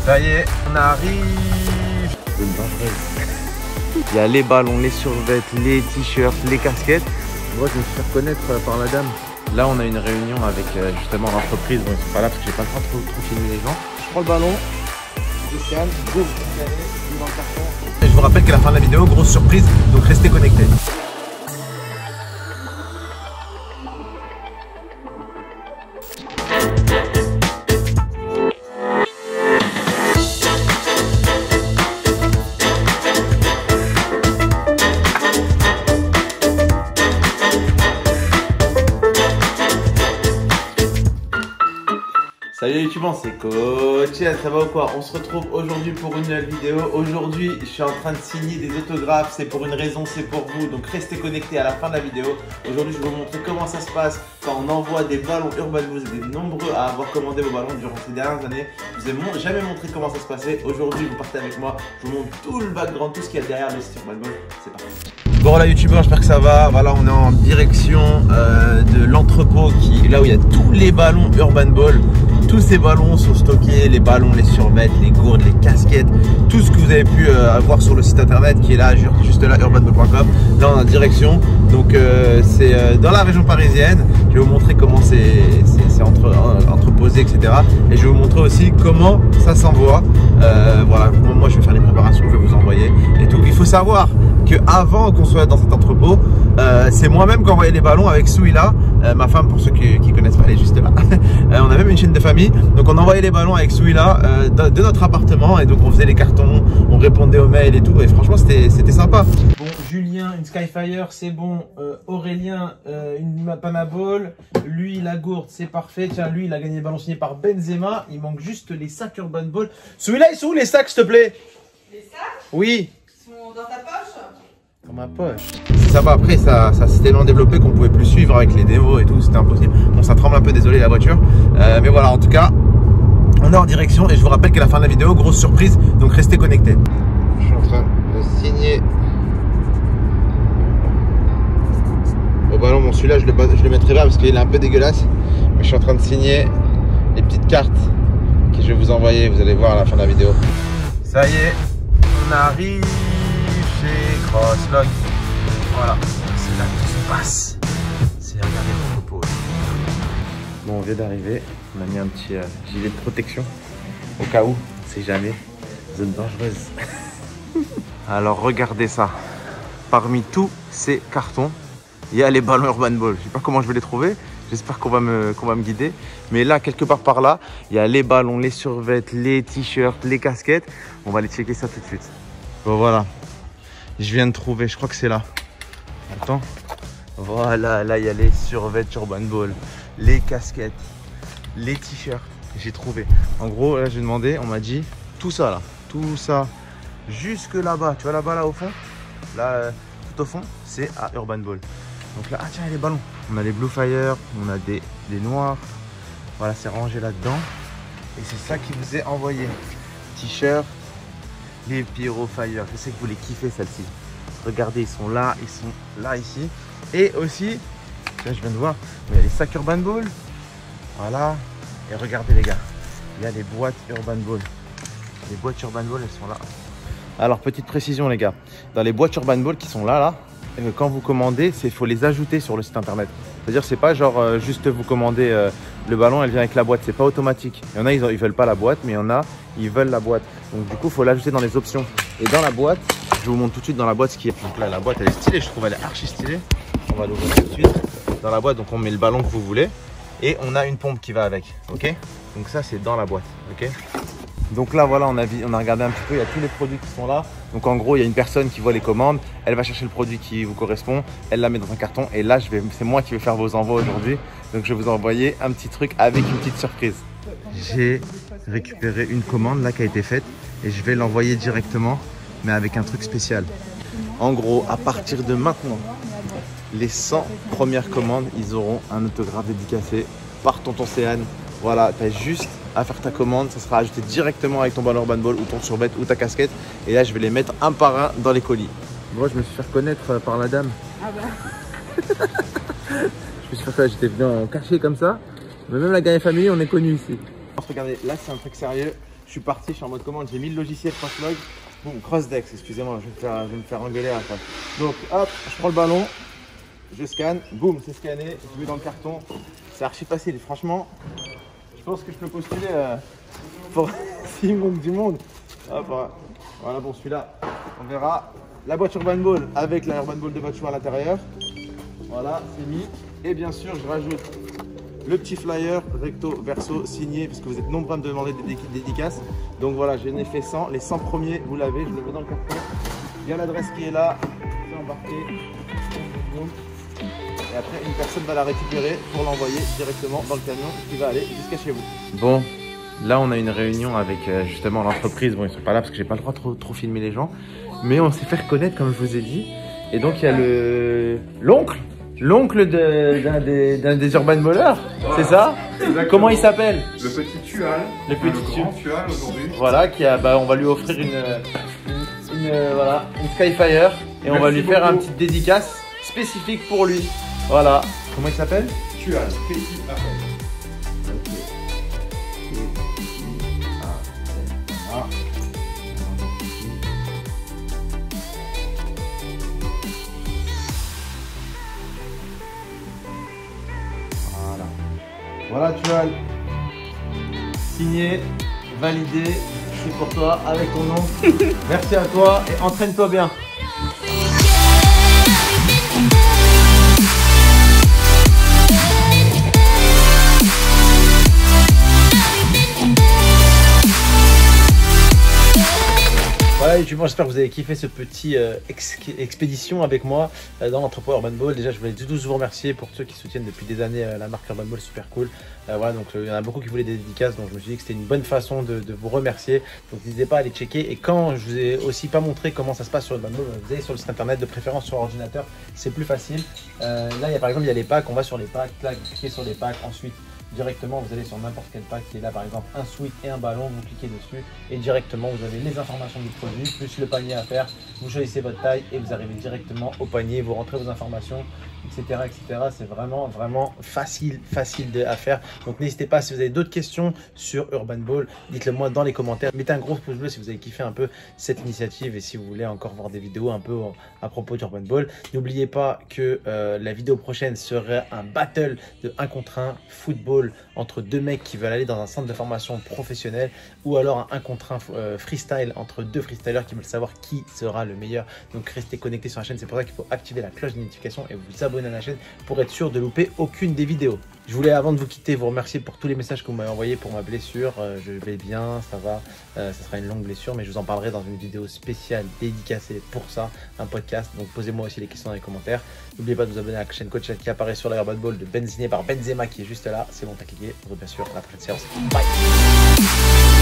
Ça y est, on arrive. Il y a les ballons, les survêtements, les t-shirts, les casquettes. Moi, je me suis fait reconnaître par la dame. Là, on a une réunion avec justement l'entreprise. Bon, ils sont pas là parce que j'ai pas le temps de trop filmer les gens. Je prends le ballon, je scanne, boum, dans le carton. Et je vous rappelle qu'à la fin de la vidéo, grosse surprise, donc restez connectés. Salut les youtubeurs, c'est Coach, ça va ou quoi? On se retrouve aujourd'hui pour une nouvelle vidéo. Aujourd'hui, je suis en train de signer des autographes, c'est pour une raison, c'est pour vous. Donc restez connectés à la fin de la vidéo. Aujourd'hui, je vais vous montrer comment ça se passe quand on envoie des ballons Urban. Vous êtes nombreux à avoir commandé vos ballons durant ces dernières années. Je vous ai jamais montré comment ça se passait. Aujourd'hui, vous partez avec moi. Je vous montre tout le background, tout ce qu'il y a derrière le site Urban Ball. C'est parti. Bon voilà youtubeurs, j'espère que ça va. Voilà, on est en direction de l'entrepôt là où il y a tous les ballons Urban Ball. Tous ces ballons sont stockés, les ballons, les survêtements, les gourdes, les casquettes, tout ce que vous avez pu avoir sur le site internet qui est là, juste là, urbanball.com. Là on est en direction, donc c'est dans la région parisienne. Je vais vous montrer comment c'est entreposé, etc. Et je vais vous montrer aussi comment ça s'envoie. Voilà, moi je vais faire les préparations, je vais vous envoyer et tout. Il faut savoir qu'avant qu'on soit dans cet entrepôt, c'est moi-même qui envoyais les ballons avec Souila, ma femme, pour ceux qui connaissent pas, elle est juste là. On a même une chaîne de famille, donc on envoyait les ballons avec Souila de notre appartement, et donc on faisait les cartons, on répondait aux mails et tout, et franchement c'était sympa. Bon, Julien une Skyfire, c'est bon. Aurélien une Panaball, lui la gourde, c'est parfait. Tiens, lui il a gagné le ballon signé par Benzema. Il manque juste les sacs Urban Ball. Souila, ils sont où les sacs, s'il te plaît? Les sacs? Oui. Ils sont dans ta poche? Dans ma poche. Ça va, après ça s'est tellement développé qu'on pouvait plus suivre avec les démos et tout, c'était impossible. Bon, ça tremble un peu, désolé la voiture, mais voilà, en tout cas on est en direction. Et je vous rappelle qu'à la fin de la vidéo, grosse surprise, donc restez connectés. Je suis en train de signer au ballon. Bon, celui-là je le mettrai là parce qu'il est un peu dégueulasse, mais je suis en train de signer les petites cartes que je vais vous envoyer, vous allez voir à la fin de la vidéo. Ça y est, on arrive chez Crosslog. Voilà, c'est là que tout se passe. C'est regarder l'entrepôt. Bon, on vient d'arriver. On a mis un petit gilet de protection au cas où, on sait jamais. Zone dangereuse. Alors regardez ça. Parmi tous ces cartons, il y a les ballons Urban Ball. Je sais pas comment je vais les trouver. J'espère qu'on va me guider. Mais là, quelque part par là, il y a les ballons, les survêtements, les t-shirts, les casquettes. On va aller checker ça tout de suite. Bon voilà. Je viens de trouver, je crois que c'est là. Attends. Voilà, là il y a les survêtements Urban Ball, les casquettes, les t-shirts. J'ai trouvé. En gros, là j'ai demandé, on m'a dit tout ça là, tout ça, jusque là-bas. Tu vois là-bas, là au fond, là tout au fond, c'est à Urban Ball. Donc là, ah tiens, il y a les ballons. On a les Blue Fire, on a des noirs. Voilà, c'est rangé là-dedans. Et c'est ça qui vous est envoyé. T-shirt, les Pyro Fire. Je sais que vous les kiffez celles-ci. Regardez, ils sont là ici. Et aussi, là je viens de voir, il y a les sacs Urban Ball. Voilà. Et regardez les gars, il y a les boîtes Urban Ball. Les boîtes Urban Ball, elles sont là. Alors petite précision les gars, dans les boîtes Urban Ball qui sont là, quand vous commandez, il faut les ajouter sur le site internet. C'est-à-dire c'est pas genre juste vous commandez le ballon, elle vient avec la boîte, c'est pas automatique. Il y en a, ils veulent pas la boîte, mais il y en a, ils veulent la boîte. Donc du coup, il faut l'ajouter dans les options. Et dans la boîte, je vous montre tout de suite dans la boîte ce qu'il y a. Donc là, la boîte elle est stylée, je trouve elle est archi stylée. On va l'ouvrir tout de suite. Dans la boîte, donc on met le ballon que vous voulez. Et on a une pompe qui va avec, ok? Donc ça c'est dans la boîte, ok? Donc là voilà, on a regardé un petit peu, il y a tous les produits qui sont là. Donc en gros, il y a une personne qui voit les commandes, elle va chercher le produit qui vous correspond, elle la met dans un carton, et là c'est moi qui vais faire vos envois aujourd'hui. Donc je vais vous envoyer un petit truc avec une petite surprise. J'ai récupéré une commande là qui a été faite et je vais l'envoyer directement, mais avec un truc spécial. En gros, à partir de maintenant, les 100 premières commandes, ils auront un autographe dédicacé par Tonton Céane. Voilà, tu as juste à faire ta commande, ça sera ajouté directement avec ton ballon Urban Ball ou ton survêt ou ta casquette. Et là, je vais les mettre un par un dans les colis. Moi, je me suis fait reconnaître par la dame. Ah bah. Je me suis fait reconnaître, j'étais venu en cachet comme ça. Mais même la Gagne Family, on est connu ici. Regardez, là, c'est un truc sérieux. Je suis parti, je suis en mode commande, j'ai mis le logiciel Crosslog. Boum, Crossdex, excusez-moi, je vais me faire engueuler après. Donc hop, je prends le ballon, je scanne, boum, c'est scanné, je mets dans le carton. C'est archi facile, franchement, je pense que je peux postuler pour s'il manque du monde. Hop, voilà, bon celui-là, on verra. La boîte Urban Ball avec la Urban Ball de votre choix à l'intérieur. Voilà, c'est mis. Et bien sûr, je rajoute le petit flyer recto verso signé parce que vous êtes nombreux à me demander des dédicaces. Donc voilà, je n'ai fait 100. Les 100 premiers, vous l'avez, je le mets dans le carton. Il y a l'adresse qui est là, c'est embarqué. Et après, une personne va la récupérer pour l'envoyer directement dans le camion qui va aller jusqu'à chez vous. Bon, là on a une réunion avec justement l'entreprise. Bon, ils sont pas là parce que j'ai pas le droit de trop filmer les gens. Mais on s'est fait reconnaître comme je vous ai dit. Et donc il y a l'oncle d'un des Urban Ballers, c'est ça? Exactement. Comment il s'appelle? Le petit Tual. Le grand Tual aujourd'hui. Voilà, on va lui offrir une Skyfire et on va lui faire un petit dédicace spécifique pour lui. Voilà. Comment il s'appelle? Tual. Petit appel. Voilà, Tual. Signé, validé, c'est pour toi avec ton nom. Merci à toi et entraîne-toi bien. Voilà, j'espère que vous avez kiffé ce petit expédition avec moi dans l'entrepôt Urban Ball. Déjà, je voulais tous vous remercier pour ceux qui soutiennent depuis des années la marque Urban Ball, super cool. Voilà, donc il y en a beaucoup qui voulaient des dédicaces, donc je me suis dit que c'était une bonne façon de vous remercier. Donc n'hésitez pas à aller checker. Et quand je vous ai aussi pas montré comment ça se passe sur Urban Ball, vous allez sur le site internet, de préférence sur ordinateur, c'est plus facile. Là, par exemple, il y a les packs, on va sur les packs, là, vous cliquez sur les packs, ensuite directement vous allez sur n'importe quel pack qui est là, par exemple un sweat et un ballon, vous cliquez dessus et directement vous avez les informations du produit plus le panier à faire, vous choisissez votre taille et vous arrivez directement au panier, vous rentrez vos informations, etc. C'est vraiment facile à faire. Donc n'hésitez pas, si vous avez d'autres questions sur Urban Ball, dites-le moi dans les commentaires, mettez un gros pouce bleu si vous avez kiffé un peu cette initiative et si vous voulez encore voir des vidéos un peu à propos d'Urban Ball. N'oubliez pas que la vidéo prochaine serait un battle de 1 contre 1 football entre deux mecs qui veulent aller dans un centre de formation professionnel ou alors un 1 contre 1 freestyle entre deux freestylers qui veulent savoir qui sera le meilleur. Donc restez connectés sur la chaîne, c'est pour ça qu'il faut activer la cloche de notification et vous abonner à la chaîne pour être sûr de louper aucune des vidéos. Je voulais, avant de vous quitter, vous remercier pour tous les messages que vous m'avez envoyés pour ma blessure. Je vais bien, ça va, ça sera une longue blessure, mais je vous en parlerai dans une vidéo spéciale dédicacée pour ça, un podcast. Donc posez-moi aussi les questions dans les commentaires. N'oubliez pas de vous abonner à la chaîne Coach qui apparaît sur la Urban Ball de Benziné par Benzema qui est juste là. C'est bon, t'as cliqué. Bien sûr, à la prochaine séance. Bye.